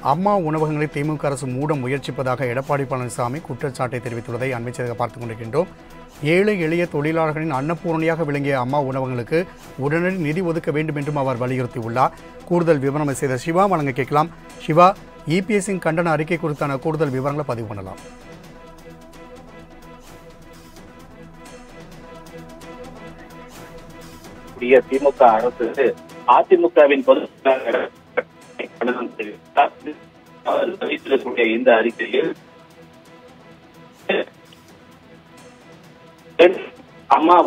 அம்மா உணவகங்களை திமுக அரசு மூட முயற்சிப்பதாக எடப்பாடி பழனிசாமி குற்றச்சாட்டை தெரிவித்துள்ளதை அண்மை செய்தியாக பார்த்துக் கொண்டிருக்கின்றோம். ஏழை எளிய தொழிலாளர்களின் அன்னபூரணியாக விளங்கிய அம்மா உணவகங்களுக்கு உடனடி நிதி ஒதுக்க வேண்டும் என்றும் அவர் வலியுறுத்தியுள்ளார். கூடுதல் விவரம் செய்த சிவா வழங்க கேட்கலாம். சிவா, இபிஎஸ்ஸின் கண்டன அறிக்கை குறித்தான கூடுதல் விவரங்களை பதிவு பண்ணலாம். திமுக அரசு அதிமுகவின் அறிவித்திருக்கக்கூடிய இந்த அறிக்கையில் அம்மா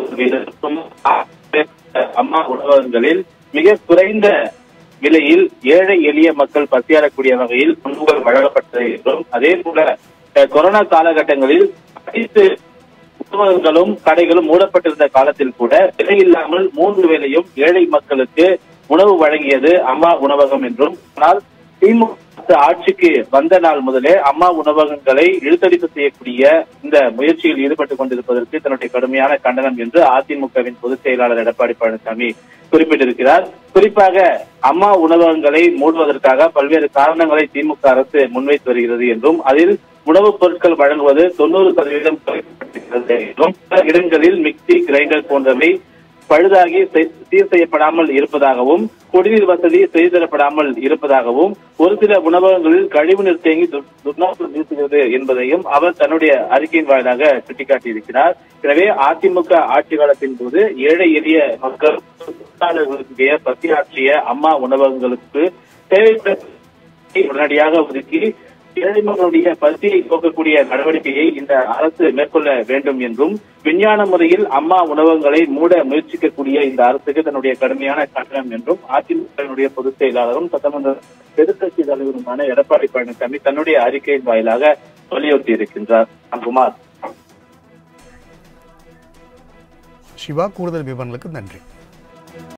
உணவகங்களில் மிக குறைந்த விலையில் ஏழை எளிய மக்கள் பசியாறக்கூடிய வகையில் உணவுகள் வழங்கப்பட்டது என்றும், அதே போல கொரோனா காலகட்டங்களில் அனைத்து உணவகங்களும் கடைகளும் மூடப்பட்டிருந்த காலத்தில் கூட விலையில்லாமல் 3 வேளையும் ஏழை மக்களுக்கு உணவு வழங்கியது அம்மா உணவகம் என்றும், ஆனால் திமுக ஆட்சிக்கு வந்த நாள் முதலே அம்மா உணவகங்களை இழுத்தடிப்பு செய்யக்கூடிய இந்த முயற்சியில் ஈடுபட்டுக் கொண்டிருப்பதற்கு தன்னுடைய கடுமையான கண்டனம் என்று அதிமுகவின் பொதுச் செயலாளர் எடப்பாடி பழனிசாமி குறிப்பிட்டிருக்கிறார். குறிப்பாக அம்மா உணவகங்களை மூடுவதற்காக பல்வேறு காரணங்களை திமுக அரசு முன்வைத்து வருகிறது என்றும், அதில் உணவுப் பொருட்கள் வழங்குவது 90% குறைக்கப்பட்டிருக்கிறது என்றும், பல இடங்களில் மிக்சி, கிரைண்டர் போன்றவை பழுதாகி சீர் செய்யப்படாமல் இருப்பதாகவும், குடிநீர் வசதி செய்து தரப்படாமல் இருப்பதாகவும், ஒரு சில உணவகங்களில் கழிவுநீர் தேங்கி துர்நாற்றம் வீசுகிறது என்பதையும் அவர் தன்னுடைய அறிக்கையின் வாயிலாக சுட்டிக்காட்டியிருக்கிறார். எனவே அதிமுக ஆட்சி காலத்தின் போது ஏழை எளிய மக்கள் தொழிலாளர்களுடைய பசியாற்றிய அம்மா உணவகங்களுக்கு தேவைப்பட்ட உடனடியாக ஒதுக்கி ஏழை மக்களுடைய பசியை போக்கக்கூடிய நடவடிக்கையை இந்த அரசு மேற்கொள்ள வேண்டும் என்றும், விஞ்ஞான முறையில் அம்மா உணவகங்களை மூட முயற்சிக்கக்கூடிய இந்த அரசுக்கு தன்னுடைய கடுமையான கண்டனம் என்றும் அதிமுக பொதுச் செயலாளரும் சட்டமன்ற எதிர்க்கட்சி தலைவருமான எடப்பாடி பழனிசாமி தன்னுடைய அறிக்கையின் வாயிலாக வலியுறுத்தி இருக்கின்றார். குமார். சிவா, கூடுதல் விவரங்களுக்கு நன்றி.